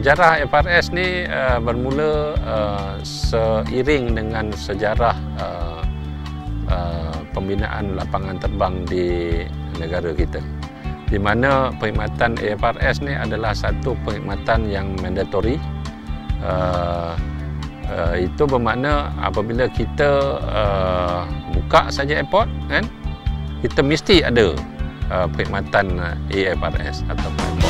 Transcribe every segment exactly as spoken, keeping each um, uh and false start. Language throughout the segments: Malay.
sejarah F R S ni uh, bermula uh, seiring dengan sejarah uh, uh, pembinaan lapangan terbang di negara kita, di mana perkhidmatan A F R S ni adalah satu perkhidmatan yang mandatory. Uh, uh, itu bermakna apabila kita uh, buka saja airport, kan, kita mesti ada uh, perkhidmatan A F R S atau airport.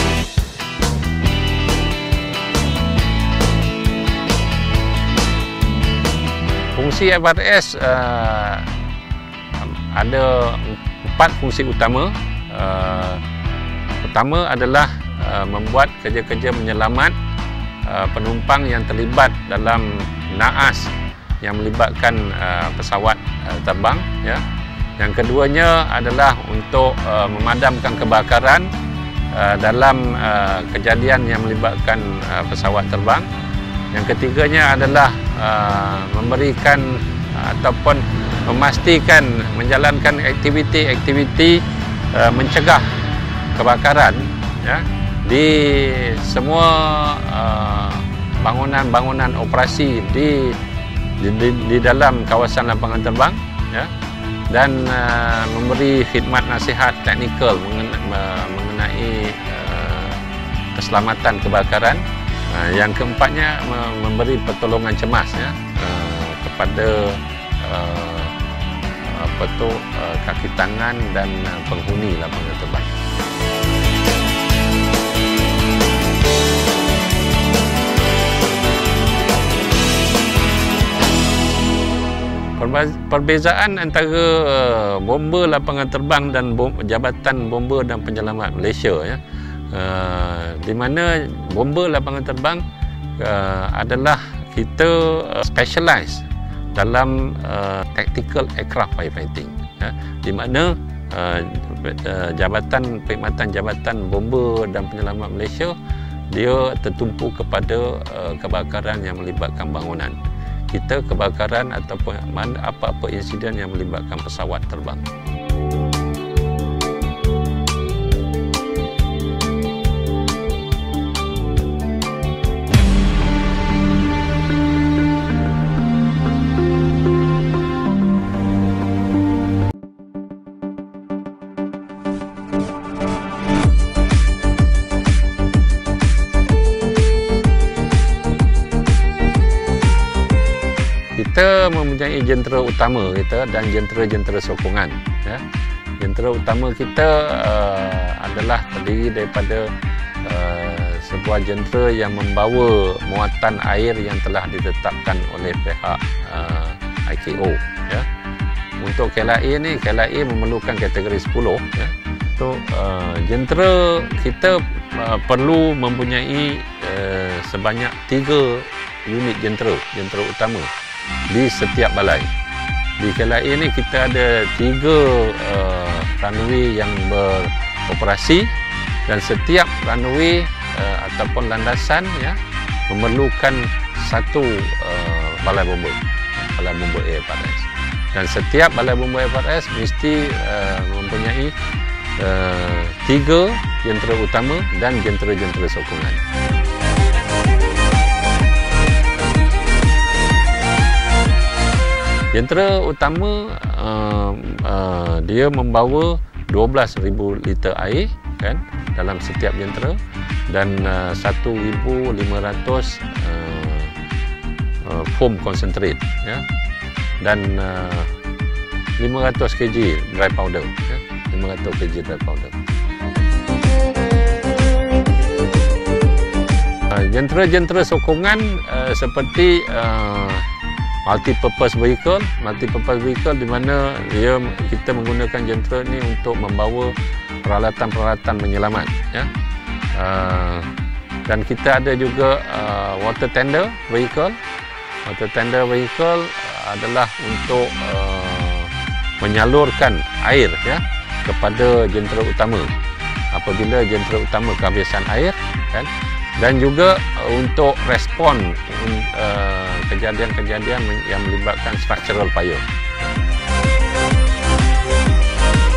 Fungsi F R S uh, ada empat fungsi utama. Uh, pertama adalah uh, membuat kerja-kerja menyelamat uh, penumpang yang terlibat dalam naas yang melibatkan uh, pesawat uh, terbang. Ya. Yang keduanya adalah untuk uh, memadamkan kebakaran uh, dalam uh, kejadian yang melibatkan uh, pesawat terbang. Yang ketiganya adalah uh, memberikan uh, ataupun memastikan menjalankan aktiviti-aktiviti uh, mencegah kebakaran, ya, di semua bangunan-bangunan uh, operasi di, di di dalam kawasan lapangan terbang, ya, dan uh, memberi khidmat nasihat teknikal mengenai, mengenai uh, keselamatan kebakaran. Uh, yang keempatnya memberi pertolongan cemas, ya, uh, kepada uh, apa tu, uh, kaki tangan dan uh, penghuni lapangan terbang. Perbezaan antara uh, bomber lapangan terbang dan bom, Jabatan Bomber dan Penyelamat Malaysia, ya, Uh, di mana bomber lapangan terbang uh, adalah kita uh, specialize dalam uh, tactical aircraft firefighting, ya, di mana uh, uh, Jabatan Perkhidmatan Jabatan Bomber dan Penyelamat Malaysia dia tertumpu kepada uh, kebakaran yang melibatkan bangunan. Kita kebakaran ataupun apa-apa insiden yang melibatkan pesawat terbang. Kita mempunyai jentera utama kita dan jentera-jentera sokongan. Ya. Jentera utama kita uh, adalah terdiri daripada uh, sebuah jentera yang membawa muatan air yang telah ditetapkan oleh pihak uh, I K O. Ya. Untuk K L A ni, K L A memerlukan kategori sepuluh. Ya. So, uh, jentera kita uh, perlu mempunyai uh, sebanyak tiga unit jentera, jentera utama di setiap balai. Di K L A ni kita ada tiga uh, runway yang beroperasi dan setiap runway uh, ataupun landasan, ya, memerlukan satu uh, balai bomber, balai bomber A F R S. Dan setiap balai bomber A F R S mesti uh, mempunyai uh, tiga jentera utama dan jentera-jentera sokongan. Jentera utama uh, uh, dia membawa dua belas ribu liter air, kan, dalam setiap jentera dan uh, satu ribu lima ratus uh, uh, foam concentrate, ya, dan uh, lima ratus kilogram dry powder, ya, lima ratus kilogram dry powder. Uh, jentera-jentera sokongan uh, seperti uh, multi-purpose vehicle, multi-purpose vehicle di mana dia kita menggunakan jentera ni untuk membawa peralatan-peralatan menyelamat, ya. Uh, dan kita ada juga uh, water tender vehicle. Water tender vehicle adalah untuk uh, menyalurkan air, ya, kepada jentera utama apabila jentera utama kehabisan air, kan. Dan juga uh, untuk respon kejadian-kejadian uh, yang melibatkan structural fire.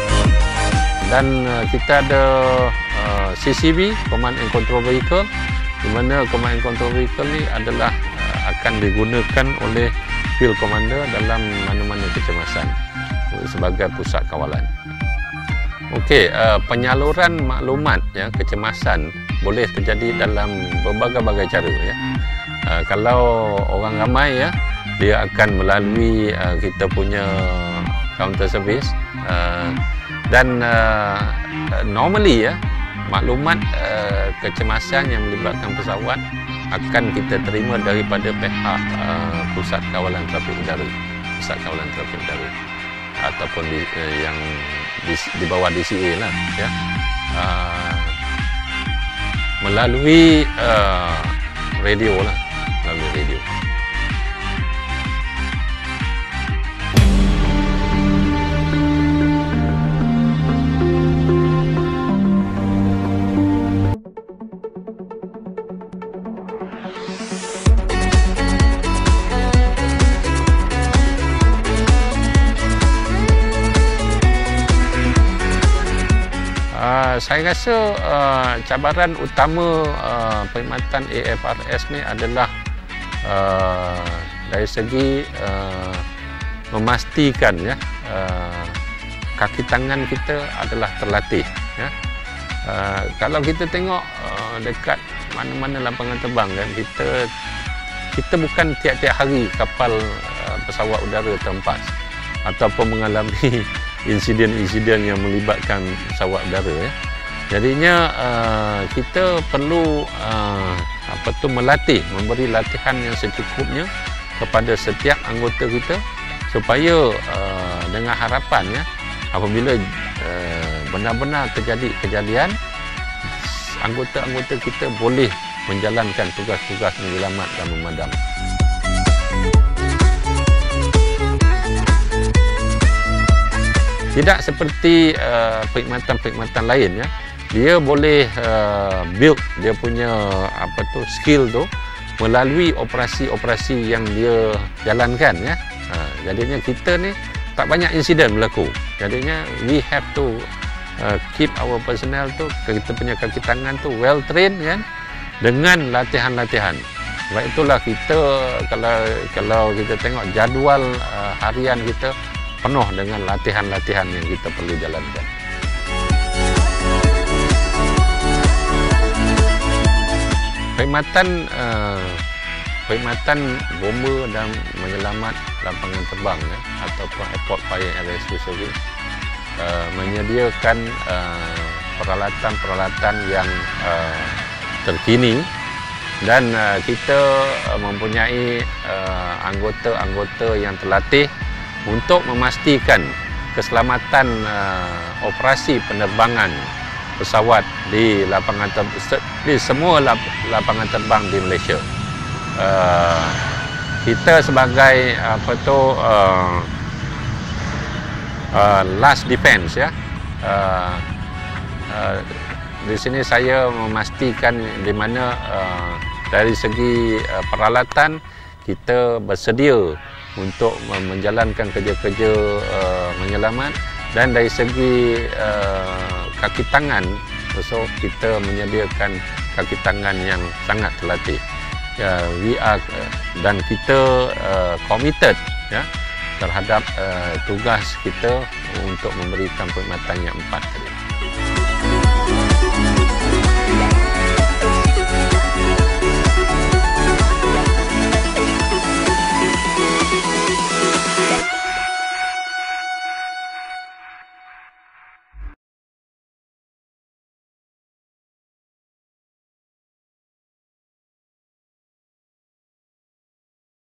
Dan uh, kita ada uh, C C V, Command and Control Vehicle, di mana command and control vehicle ni adalah uh, akan digunakan oleh field commander dalam mana-mana kecemasan sebagai pusat kawalan. Okey, uh, penyaluran maklumat ya kecemasan boleh terjadi dalam berbagai-bagai cara ya. Uh, kalau orang ramai ya, dia akan melalui uh, kita punya counter service uh, dan uh, normally ya maklumat uh, kecemasan yang melibatkan pesawat akan kita terima daripada pihak uh, pusat kawalan trafik udara, pusat kawalan trafik udara ataupun di, uh, yang di, di bawah D C A lah ya, uh, melalui uh, radio lah, melalui radio. Uh, saya rasa uh, cabaran utama uh, perkhidmatan A F R S ni adalah uh, dari segi uh, memastikan ya uh, kaki tangan kita adalah terlatih ya. Uh, kalau kita tengok uh, dekat mana-mana lapangan terbang kan, kita kita bukan tiap-tiap hari kapal uh, pesawat udara terhempas ataupun mengalami insiden-insiden yang melibatkan pesawat udara ya. Jadinya uh, kita perlu uh, apa tu melatih, memberi latihan yang secukupnya kepada setiap anggota kita supaya uh, dengan harapan ya apabila uh, benar-benar terjadi kejadian, anggota-anggota kita boleh menjalankan tugas-tugas menyelamat dan memadam. Tidak seperti uh, perkhidmatan-perkhidmatan lain ya, dia boleh uh, build dia punya apa tu skill tu melalui operasi-operasi yang dia jalankan ya. Uh, jadinya kita ni tak banyak insiden berlaku. Jadinya we have to uh, keep our personnel tu, kita punya kaki tangan tu well trained kan, dengan latihan-latihan. Sebab itulah kita kalau kalau kita tengok jadual uh, harian kita penuh dengan latihan-latihan yang kita perlu jalankan. Perkhidmatan uh, perkhidmatan bomba dan menyelamat lapangan terbang ya, ataupun Airport Fire and Rescue Service uh, menyediakan uh, peralatan-peralatan yang uh, terkini dan uh, kita uh, mempunyai uh, anggota-anggota yang terlatih untuk memastikan keselamatan uh, operasi penerbangan pesawat di lapangan terbang, di semua lap, lapangan terbang di Malaysia. Uh, kita sebagai apa tu uh, uh, last defense ya. Uh, uh, di sini saya memastikan di mana uh, dari segi uh, peralatan kita bersedia untuk menjalankan kerja-kerja uh, menyelamat, dan dari segi uh, kaki tangan, so kita menyediakan kaki tangan yang sangat terlatih. Uh, we are uh, dan kita uh, committed ya terhadap uh, tugas kita untuk memberikan perkhidmatan yang empat.